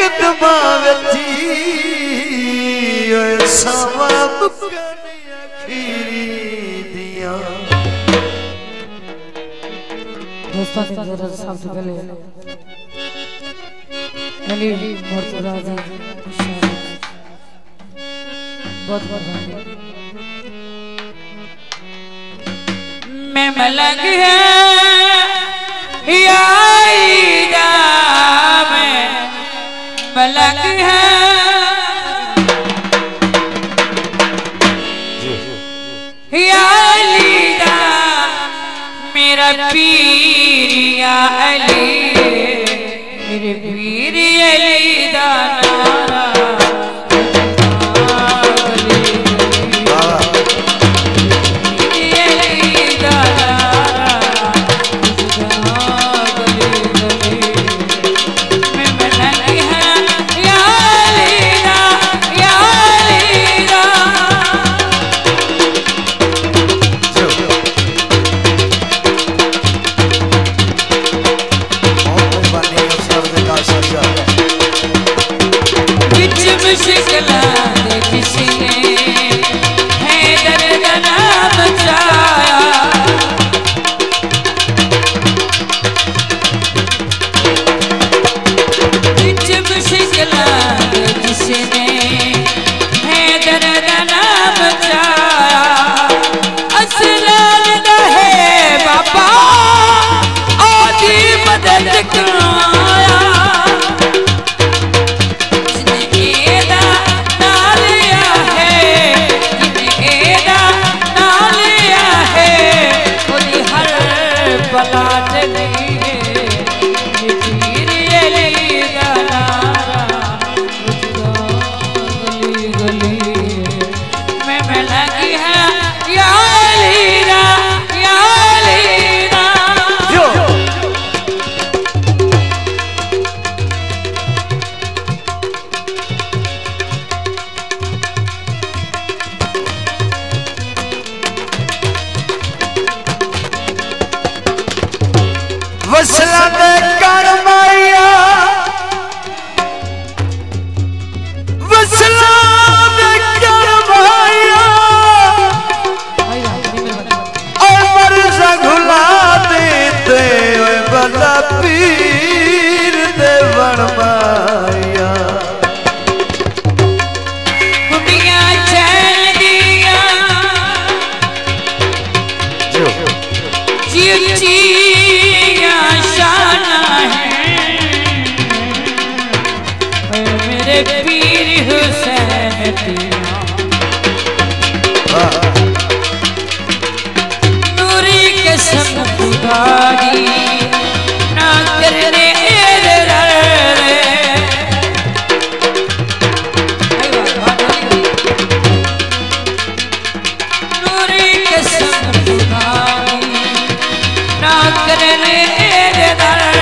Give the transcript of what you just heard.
कदमा वची सावा बुकन अखीरी दिया। दोस्तों ने जरा सबसे पहले अली मुर्तजा जी बहुत बहुत धन्यवाद। मैं मलंग है याईदा में मलंग है यालीदा मेरा पीर या अली मेरे पीर अलीदा नारा वसला दे कर माया वसला दे कर माया और मर्जा घुला देते बला पीर दे बन माया कुटिया चल दिया जी पीर हुसैन नूरी कसम खुदारी ना करने नूरी कसम खुदारी ना करने